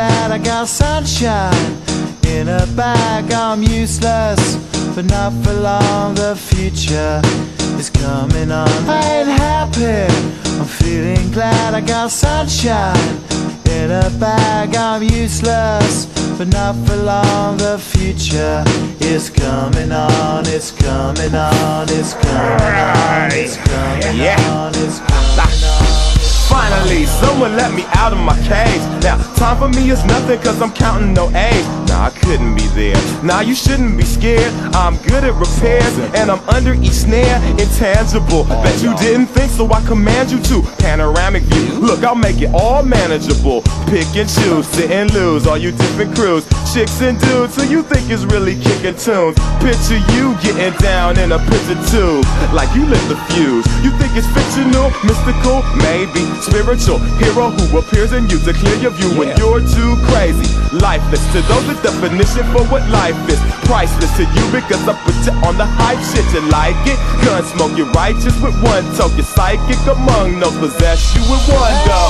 glad I got sunshine in a bag. I'm useless, but not for long. The future is coming on. I ain't happy, I'm feeling glad I got sunshine in a bag. I'm useless, but not for long. The future is coming on. It's coming on. It's coming on. It's coming on. It's coming on. Finally, someone let me out of my cage. Now, time for me is nothing cause I'm counting no A's. Nah, I couldn't be there. Nah, you shouldn't be scared. I'm good at repairs and I'm under each snare. Intangible, bet you didn't think, so I command you to. Panoramic view, look, I'll make it all manageable. Pick and choose, sit and lose, all you different crews. Chicks and dudes who you think is really kicking tunes. Picture you getting down in a picture tube, like you lit the fuse. You think it's fictional, mystical, maybe spiritual hero who appears in you to clear your view when you're too crazy. Lifeless to those, the definition for what life is. Priceless to you because I put you on the hype shit. You like it? Gun smoke, you're righteous with one toe. You're psychic among no possess you with one go.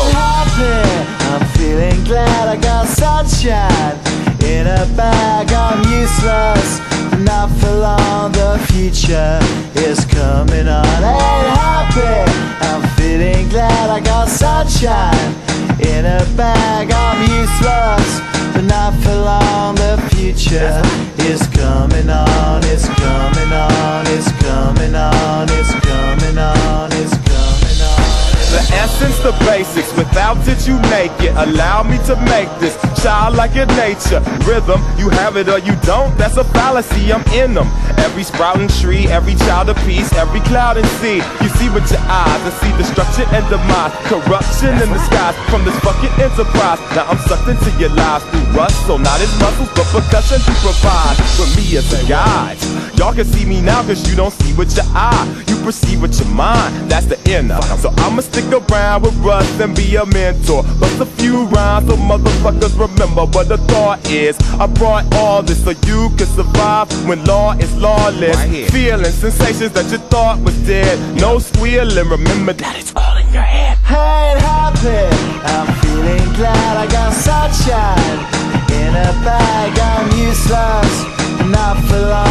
I'm feeling glad I got sunshine in a bag. I'm useless, but not for long. The future is coming on. I ain't happy, I'm feeling glad I got sunshine in a bag. I'm useless, but not for long. The future is coming on. It's coming on. It's coming on. It's coming on. It's coming on. The essence, the basics, without it you make it. Allow me to make this childlike in nature. Rhythm, you have it or you don't, that's a fallacy, I'm in them. Every sprouting tree, every child of peace, every cloud and sea. You see with your eyes and see destruction and demise. Corruption in the skies from this fucking enterprise. Now I'm sucked into your lives through rust, so not his muscles, but percussion to provide for me as a guide. Y'all can see me now cause you don't see with your eye. You perceive with your mind, that's the inner. So I'ma stick around with Russ and be a mentor. Bust a few rhymes so motherfuckers remember what the thought is. I brought all this so you can survive when law is lawless. Feeling sensations that you thought was dead. No squealing, remember that it's all in your head. I ain't happy, I'm feeling glad I got sunshine in a bag. I'm useless, not for long.